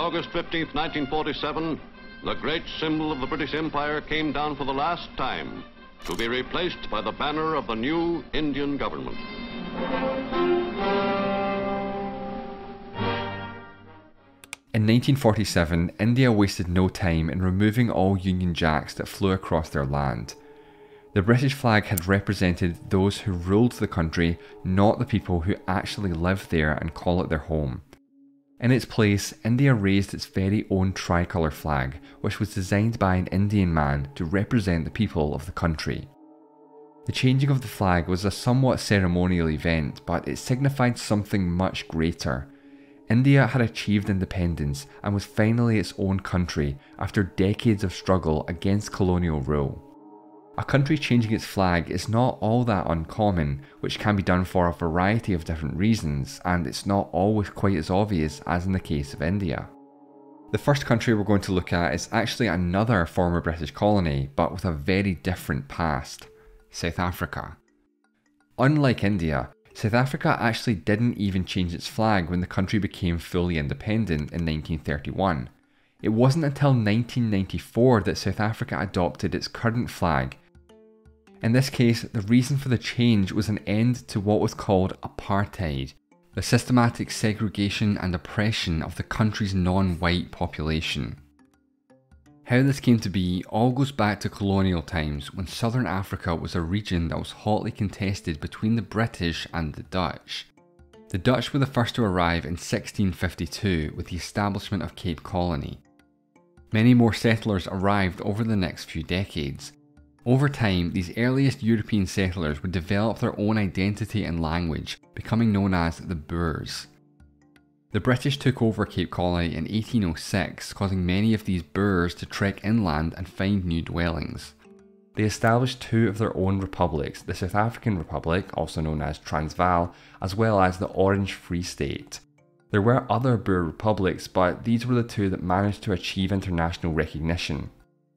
August 15, 1947, the great symbol of the British Empire came down for the last time to be replaced by the banner of the new Indian government. In 1947, India wasted no time in removing all Union Jacks that flew across their land. The British flag had represented those who ruled the country, not the people who actually live there and call it their home. In its place, India raised its very own tricolour flag, which was designed by an Indian man to represent the people of the country. The changing of the flag was a somewhat ceremonial event, but it signified something much greater. India had achieved independence and was finally its own country after decades of struggle against colonial rule. A country changing its flag is not all that uncommon, which can be done for a variety of different reasons, and it's not always quite as obvious as in the case of India. The first country we're going to look at is actually another former British colony, but with a very different past: South Africa. Unlike India, South Africa actually didn't even change its flag when the country became fully independent in 1931. It wasn't until 1994 that South Africa adopted its current flag. In this case, the reason for the change was an end to what was called apartheid, the systematic segregation and oppression of the country's non-white population. How this came to be all goes back to colonial times, when Southern Africa was a region that was hotly contested between the British and the Dutch. The Dutch were the first to arrive in 1652 with the establishment of Cape Colony. Many more settlers arrived over the next few decades. Over time, these earliest European settlers would develop their own identity and language, becoming known as the Boers. The British took over Cape Colony in 1806, causing many of these Boers to trek inland and find new dwellings. They established two of their own republics, the South African Republic, also known as Transvaal, as well as the Orange Free State. There were other Boer republics, but these were the two that managed to achieve international recognition.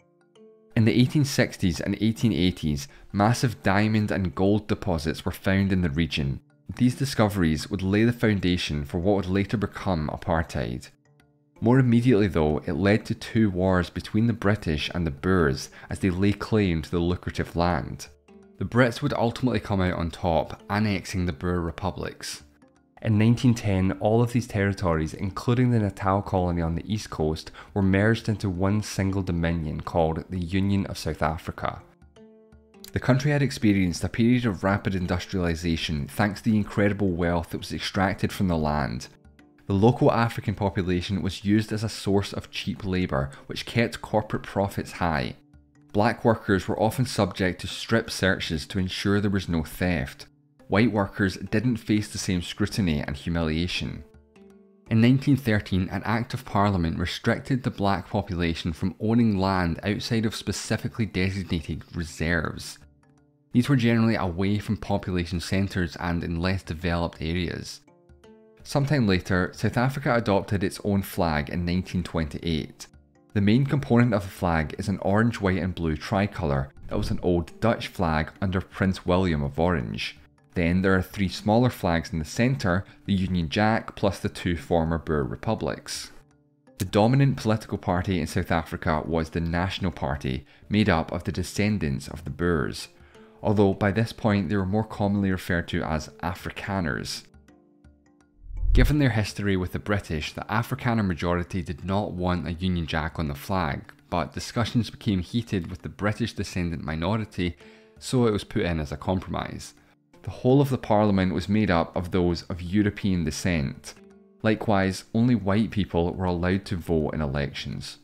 In the 1860s and 1880s, massive diamond and gold deposits were found in the region. These discoveries would lay the foundation for what would later become apartheid. More immediately though, it led to two wars between the British and the Boers as they lay claim to the lucrative land. The Brits would ultimately come out on top, annexing the Boer republics. In 1910, all of these territories, including the Natal colony on the east coast, were merged into one single dominion called the Union of South Africa. The country had experienced a period of rapid industrialisation thanks to the incredible wealth that was extracted from the land. The local African population was used as a source of cheap labour, which kept corporate profits high. Black workers were often subject to strip searches to ensure there was no theft. White workers didn't face the same scrutiny and humiliation. In 1913, an Act of Parliament restricted the black population from owning land outside of specifically designated reserves. These were generally away from population centres and in less developed areas. Sometime later, South Africa adopted its own flag in 1928. The main component of the flag is an orange, white and blue tricolour that was an old Dutch flag under Prince William of Orange. Then there are three smaller flags in the centre, the Union Jack plus the two former Boer republics. The dominant political party in South Africa was the National Party, made up of the descendants of the Boers, although by this point they were more commonly referred to as Afrikaners. Given their history with the British, the Afrikaner majority did not want a Union Jack on the flag, but discussions became heated with the British descendant minority, so it was put in as a compromise. The whole of the parliament was made up of those of European descent. Likewise, only white people were allowed to vote in elections.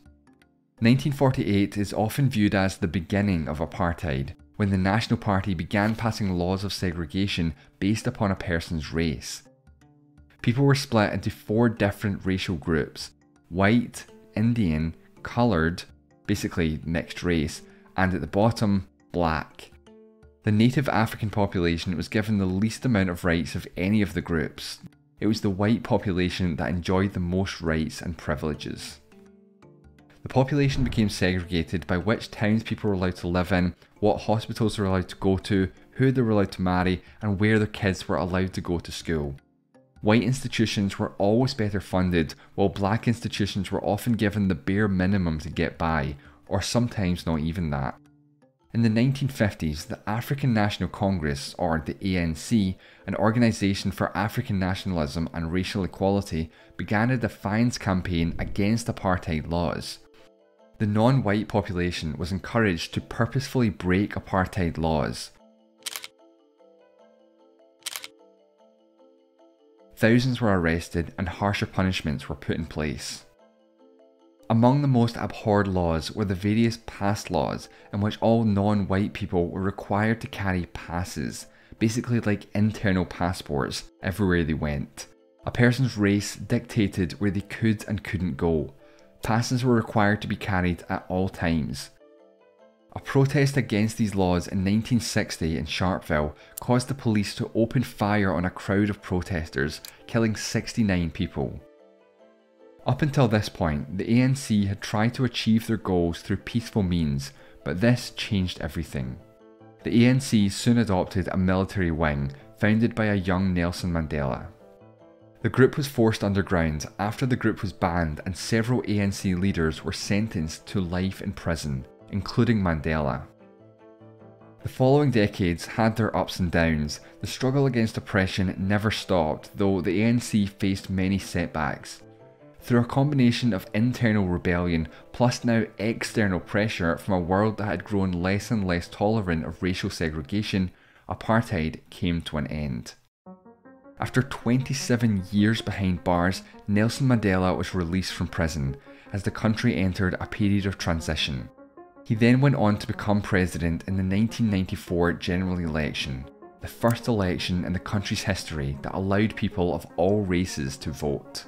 1948 is often viewed as the beginning of apartheid, when the National Party began passing laws of segregation based upon a person's race. People were split into four different racial groups: white, Indian, coloured, basically mixed race, and at the bottom, black. The native African population was given the least amount of rights of any of the groups. It was the white population that enjoyed the most rights and privileges. The population became segregated by which towns people were allowed to live in, what hospitals they were allowed to go to, who they were allowed to marry, and where their kids were allowed to go to school. White institutions were always better funded, while black institutions were often given the bare minimum to get by, or sometimes not even that. In the 1950s, the African National Congress, or the ANC, an organisation for African nationalism and racial equality, began a defiance campaign against apartheid laws. The non-white population was encouraged to purposefully break apartheid laws. Thousands were arrested and harsher punishments were put in place. Among the most abhorred laws were the various pass laws, in which all non-white people were required to carry passes, basically like internal passports, everywhere they went. A person's race dictated where they could and couldn't go. Passes were required to be carried at all times. A protest against these laws in 1960 in Sharpeville caused the police to open fire on a crowd of protesters, killing 69 people. Up until this point, the ANC had tried to achieve their goals through peaceful means, but this changed everything. The ANC soon adopted a military wing, founded by a young Nelson Mandela. The group was forced underground after the group was banned, and several ANC leaders were sentenced to life in prison, including Mandela. The following decades had their ups and downs. The struggle against oppression never stopped, though the ANC faced many setbacks. Through a combination of internal rebellion plus now external pressure from a world that had grown less and less tolerant of racial segregation, apartheid came to an end. After 27 years behind bars, Nelson Mandela was released from prison as the country entered a period of transition. He then went on to become president in the 1994 general election, the first election in the country's history that allowed people of all races to vote.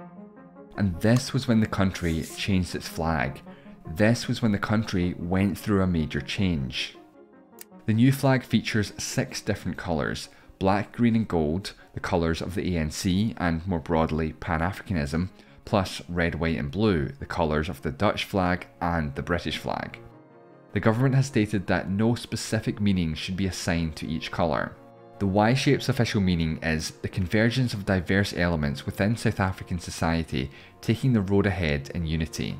And this was when the country changed its flag. This was when the country went through a major change. The new flag features 6 different colours: black, green and gold, the colours of the ANC and more broadly Pan-Africanism, plus red, white and blue, the colours of the Dutch flag and the British flag. The government has stated that no specific meaning should be assigned to each colour. The Y-shape's official meaning is the convergence of diverse elements within South African society, taking the road ahead in unity.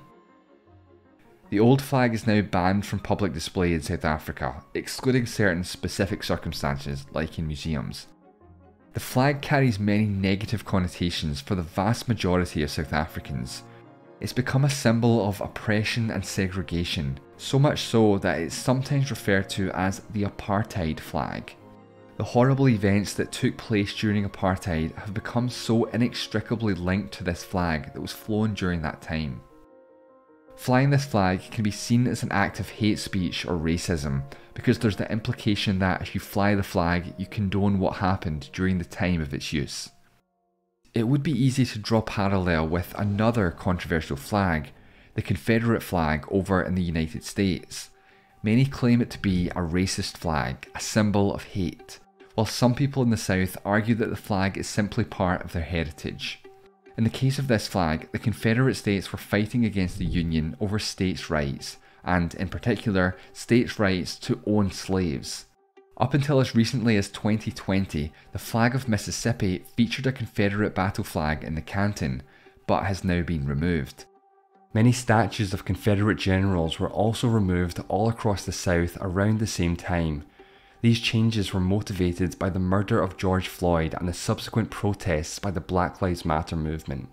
The old flag is now banned from public display in South Africa, excluding certain specific circumstances, like in museums. The flag carries many negative connotations for the vast majority of South Africans. It's become a symbol of oppression and segregation, so much so that it's sometimes referred to as the apartheid flag. The horrible events that took place during apartheid have become so inextricably linked to this flag that was flown during that time. Flying this flag can be seen as an act of hate speech or racism, because there's the implication that if you fly the flag, you condone what happened during the time of its use. It would be easy to draw parallel with another controversial flag, the Confederate flag over in the United States. Many claim it to be a racist flag, a symbol of hate, while some people in the South argue that the flag is simply part of their heritage. In the case of this flag, the Confederate States were fighting against the Union over states' rights, and in particular, states' rights to own slaves. Up until as recently as 2020, the flag of Mississippi featured a Confederate battle flag in the canton, but has now been removed. Many statues of Confederate generals were also removed all across the South around the same time. These changes were motivated by the murder of George Floyd and the subsequent protests by the Black Lives Matter movement.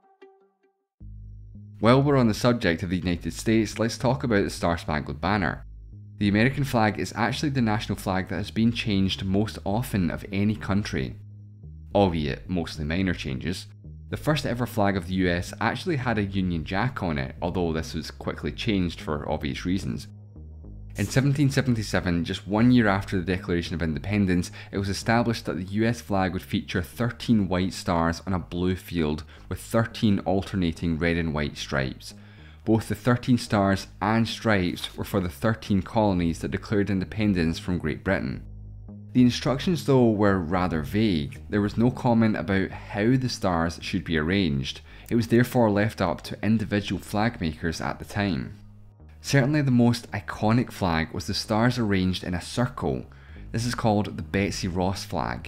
While we're on the subject of the United States, let's talk about the Star-Spangled Banner. The American flag is actually the national flag that has been changed most often of any country, albeit mostly minor changes. The first ever flag of the US actually had a Union Jack on it, although this was quickly changed for obvious reasons. In 1777, just 1 year after the Declaration of Independence, it was established that the US flag would feature 13 white stars on a blue field with 13 alternating red and white stripes. Both the 13 stars and stripes were for the 13 colonies that declared independence from Great Britain. The instructions though were rather vague. There was no comment about how the stars should be arranged. It was therefore left up to individual flag makers at the time. Certainly the most iconic flag was the stars arranged in a circle. This is called the Betsy Ross flag.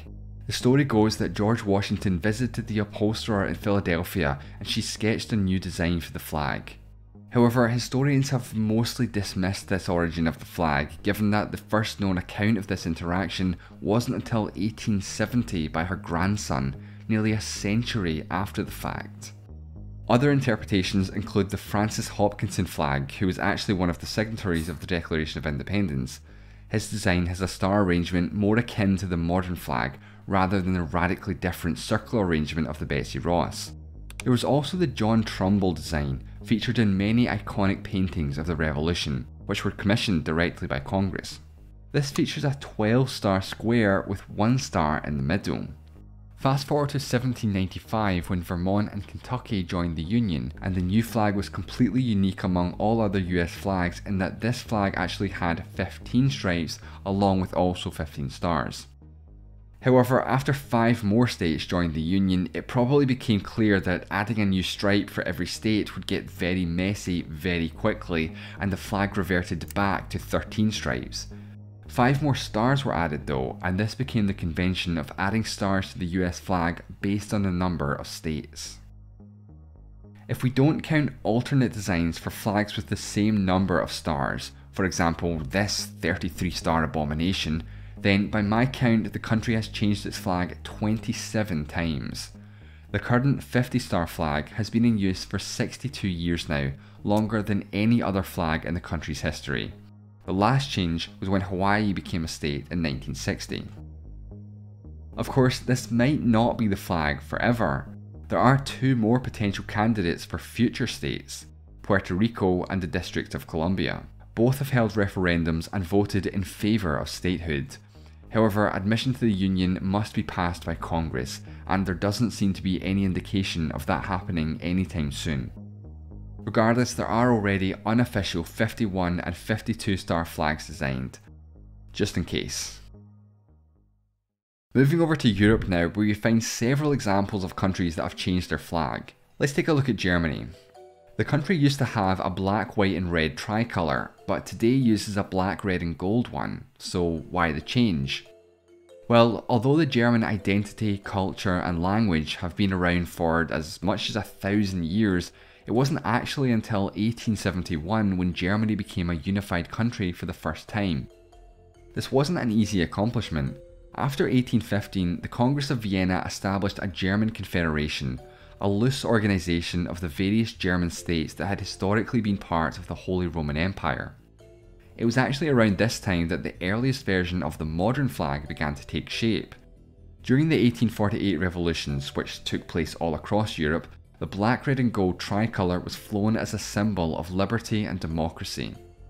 The story goes that George Washington visited the upholsterer in Philadelphia and she sketched a new design for the flag. However, historians have mostly dismissed this origin of the flag, given that the first known account of this interaction wasn't until 1870 by her grandson, nearly a century after the fact. Other interpretations include the Francis Hopkinson flag, who was actually one of the signatories of the Declaration of Independence. His design has a star arrangement more akin to the modern flag, rather than the radically different circular arrangement of the Betsy Ross. There was also the John Trumbull design, featured in many iconic paintings of the Revolution, which were commissioned directly by Congress. This features a 12-star square with 1 star in the middle. Fast forward to 1795 when Vermont and Kentucky joined the Union, and the new flag was completely unique among all other US flags in that this flag actually had 15 stripes along with also 15 stars. However, after 5 more states joined the Union, it probably became clear that adding a new stripe for every state would get very messy very quickly, and the flag reverted back to 13 stripes. 5 more stars were added though, and this became the convention of adding stars to the US flag based on the number of states. If we don't count alternate designs for flags with the same number of stars, for example this 33-star abomination, then by my count the country has changed its flag 27 times. The current 50-star flag has been in use for 62 years now, longer than any other flag in the country's history. The last change was when Hawaii became a state in 1960. Of course, this might not be the flag forever. There are 2 more potential candidates for future states, Puerto Rico and the District of Columbia. Both have held referendums and voted in favour of statehood. However, admission to the Union must be passed by Congress, and there doesn't seem to be any indication of that happening anytime soon. Regardless, there are already unofficial 51 and 52-star flags designed, just in case. Moving over to Europe now, where you find several examples of countries that have changed their flag. Let's take a look at Germany. The country used to have a black, white and red tricolour, but today uses a black, red and gold one, so why the change? Well, although the German identity, culture and language have been around for as much as 1,000 years, it wasn't actually until 1871 when Germany became a unified country for the first time. This wasn't an easy accomplishment. After 1815, the Congress of Vienna established a German Confederation, a loose organisation of the various German states that had historically been part of the Holy Roman Empire. It was actually around this time that the earliest version of the modern flag began to take shape. During the 1848 revolutions, which took place all across Europe, the black, red and gold tricolour was flown as a symbol of liberty and democracy.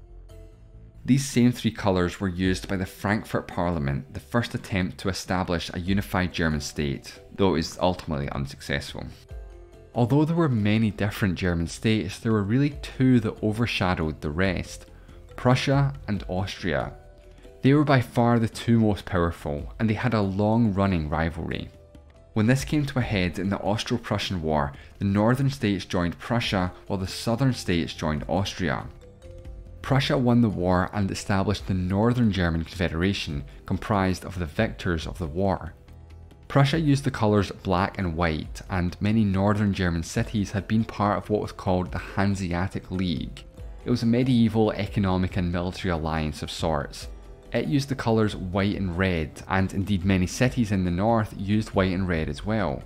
These same 3 colours were used by the Frankfurt Parliament, the first attempt to establish a unified German state, though it was ultimately unsuccessful. Although there were many different German states, there were really 2 that overshadowed the rest: Prussia and Austria. They were by far the 2 most powerful, and they had a long-running rivalry. When this came to a head in the Austro-Prussian War, the northern states joined Prussia while the southern states joined Austria. Prussia won the war and established the Northern German Confederation, comprised of the victors of the war. Prussia used the colours black and white, and many northern German cities had been part of what was called the Hanseatic League. It was a medieval economic and military alliance of sorts. It used the colours white and red, and indeed many cities in the north used white and red as well.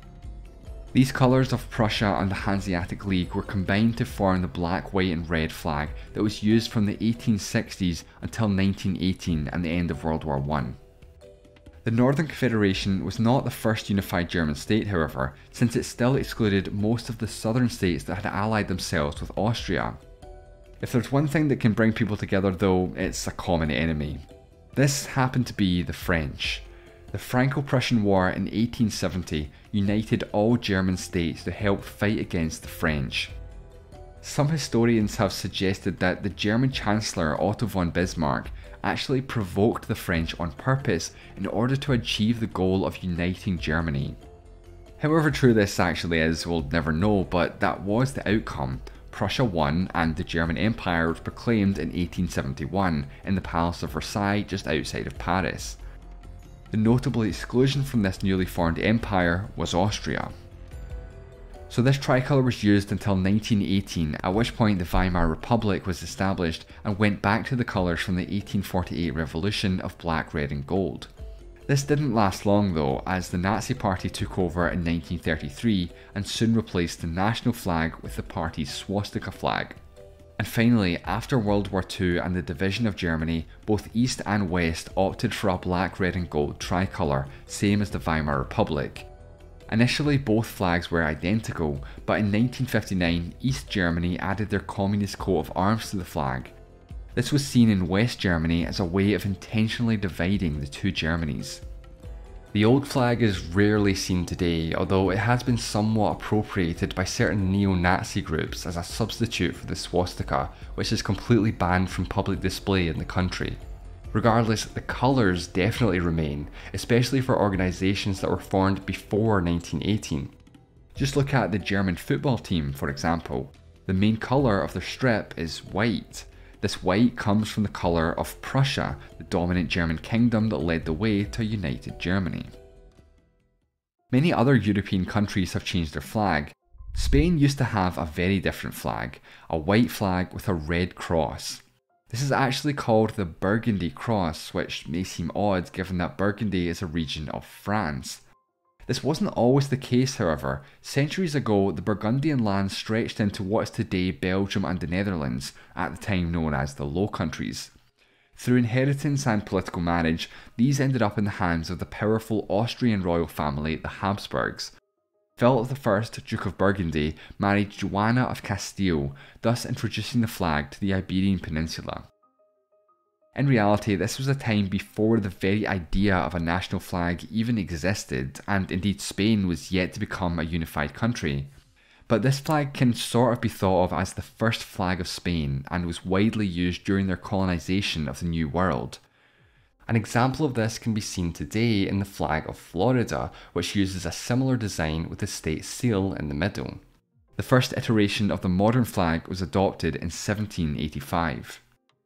These colours of Prussia and the Hanseatic League were combined to form the black, white and red flag that was used from the 1860s until 1918 and the end of World War I. The Northern Confederation was not the first unified German state, however, since it still excluded most of the southern states that had allied themselves with Austria. If there's one thing that can bring people together though, it's a common enemy. This happened to be the French. The Franco-Prussian War in 1870 united all German states to help fight against the French. Some historians have suggested that the German Chancellor Otto von Bismarck actually provoked the French on purpose in order to achieve the goal of uniting Germany. However true this actually is, we'll never know, but that was the outcome. Prussia won and the German Empire was proclaimed in 1871 in the Palace of Versailles just outside of Paris. The notable exclusion from this newly formed empire was Austria. So this tricolour was used until 1918, at which point the Weimar Republic was established and went back to the colours from the 1848 revolution of black, red and gold. This didn't last long though, as the Nazi Party took over in 1933 and soon replaced the national flag with the party's swastika flag. And finally, after World War II and the division of Germany, both East and West opted for a black, red and gold tricolour, same as the Weimar Republic. Initially both flags were identical, but in 1959 East Germany added their communist coat of arms to the flag. This was seen in West Germany as a way of intentionally dividing the two Germanys. The old flag is rarely seen today, although it has been somewhat appropriated by certain neo-Nazi groups as a substitute for the swastika, which is completely banned from public display in the country. Regardless, the colours definitely remain, especially for organisations that were formed before 1918. Just look at the German football team, for example. The main colour of their strip is white. This white comes from the colour of Prussia, the dominant German kingdom that led the way to united Germany. Many other European countries have changed their flag. Spain used to have a very different flag, a white flag with a red cross. This is actually called the Burgundy Cross, which may seem odd given that Burgundy is a region of France. This wasn't always the case, however. Centuries ago, the Burgundian land stretched into what is today Belgium and the Netherlands, at the time known as the Low Countries. Through inheritance and political marriage, these ended up in the hands of the powerful Austrian royal family, the Habsburgs. Philip I, Duke of Burgundy, married Joanna of Castile, thus introducing the flag to the Iberian Peninsula. In reality, this was a time before the very idea of a national flag even existed, and indeed Spain was yet to become a unified country. But this flag can sort of be thought of as the first flag of Spain, and was widely used during their colonisation of the New World. An example of this can be seen today in the flag of Florida, which uses a similar design with the state seal in the middle. The first iteration of the modern flag was adopted in 1785.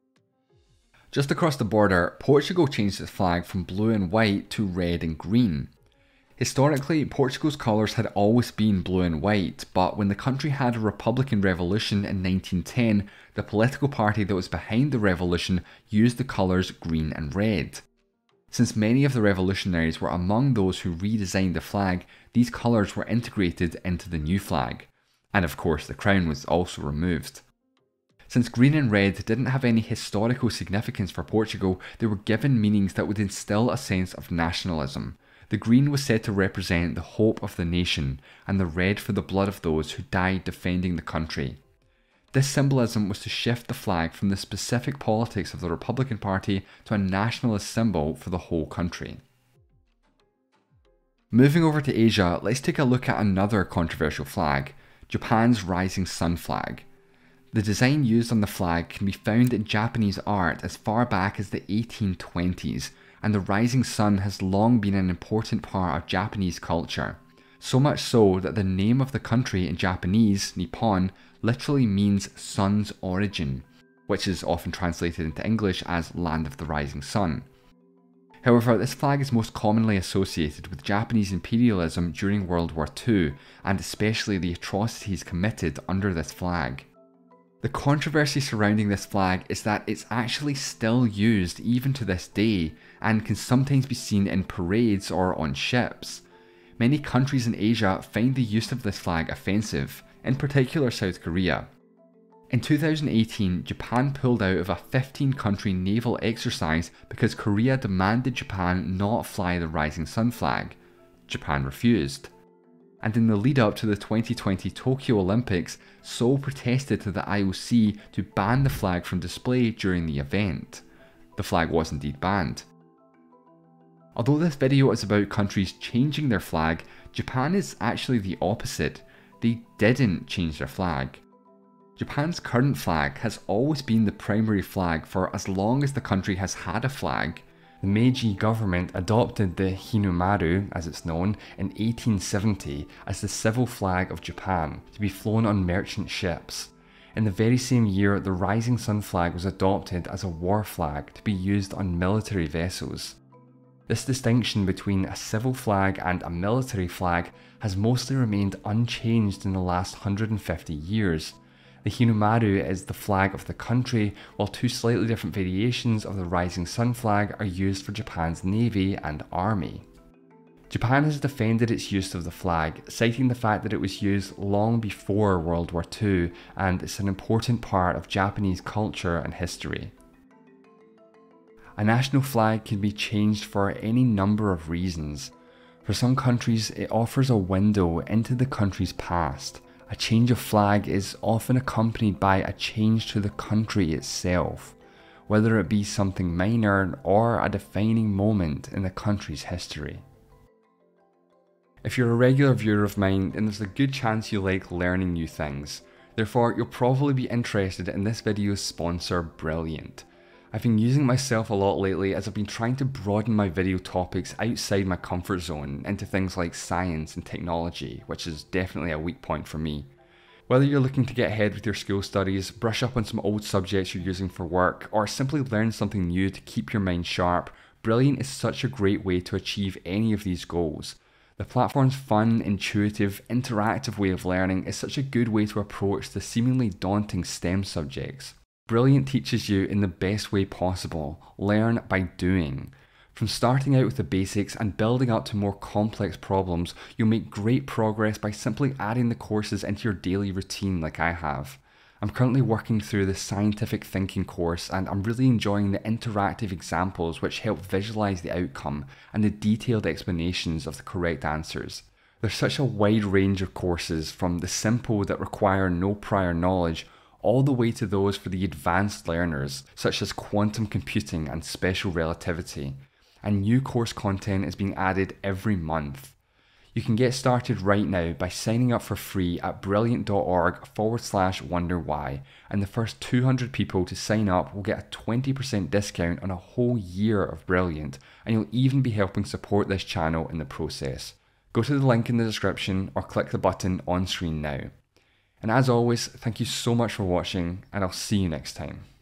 Just across the border, Portugal changed its flag from blue and white to red and green. Historically, Portugal's colours had always been blue and white, but when the country had a republican revolution in 1910, the political party that was behind the revolution used the colours green and red. Since many of the revolutionaries were among those who redesigned the flag, these colours were integrated into the new flag. And of course, the crown was also removed. Since green and red didn't have any historical significance for Portugal, they were given meanings that would instill a sense of nationalism. The green was said to represent the hope of the nation, and the red for the blood of those who died defending the country. This symbolism was to shift the flag from the specific politics of the Republican Party to a nationalist symbol for the whole country. Moving over to Asia, let's take a look at another controversial flag, Japan's rising sun flag. The design used on the flag can be found in Japanese art as far back as the 1820s, and the rising sun has long been an important part of Japanese culture. So much so that the name of the country in Japanese, Nippon, literally means sun's origin, which is often translated into English as Land of the Rising Sun. However, this flag is most commonly associated with Japanese imperialism during World War II, and especially the atrocities committed under this flag. The controversy surrounding this flag is that it's actually still used even to this day, and can sometimes be seen in parades or on ships. Many countries in Asia find the use of this flag offensive, in particular South Korea. In 2018, Japan pulled out of a 15-country naval exercise because Korea demanded Japan not fly the rising sun flag. Japan refused. And in the lead up to the 2020 Tokyo Olympics, Seoul protested to the IOC to ban the flag from display during the event. The flag was indeed banned. Although this video is about countries changing their flag, Japan is actually the opposite. They didn't change their flag. Japan's current flag has always been the primary flag for as long as the country has had a flag. The Meiji government adopted the Hinomaru, as it's known, in 1870 as the civil flag of Japan, to be flown on merchant ships. In the very same year, the rising sun flag was adopted as a war flag to be used on military vessels. This distinction between a civil flag and a military flag has mostly remained unchanged in the last 150 years. The Hinomaru is the flag of the country, while two slightly different variations of the rising sun flag are used for Japan's navy and army. Japan has defended its use of the flag, citing the fact that it was used long before World War II and it's an important part of Japanese culture and history. A national flag can be changed for any number of reasons. For some countries, it offers a window into the country's past. A change of flag is often accompanied by a change to the country itself, whether it be something minor or a defining moment in the country's history. If you're a regular viewer of mine, then there's a good chance you like learning new things. Therefore, you'll probably be interested in this video's sponsor, Brilliant. I've been using it myself a lot lately as I've been trying to broaden my video topics outside my comfort zone into things like science and technology, which is definitely a weak point for me. Whether you're looking to get ahead with your school studies, brush up on some old subjects you're using for work, or simply learn something new to keep your mind sharp, Brilliant is such a great way to achieve any of these goals. The platform's fun, intuitive, interactive way of learning is such a good way to approach the seemingly daunting STEM subjects. Brilliant teaches you in the best way possible. Learn by doing. From starting out with the basics and building up to more complex problems, you'll make great progress by simply adding the courses into your daily routine like I have. I'm currently working through the scientific thinking course and I'm really enjoying the interactive examples which help visualize the outcome and the detailed explanations of the correct answers. There's such a wide range of courses, from the simple that require no prior knowledge all the way to those for the advanced learners, such as quantum computing and special relativity. And new course content is being added every month. You can get started right now by signing up for free at brilliant.org/WonderWhy, and the first 200 people to sign up will get a 20% discount on a whole year of Brilliant, and you'll even be helping support this channel in the process. Go to the link in the description or click the button on screen now. And as always, thank you so much for watching, and I'll see you next time.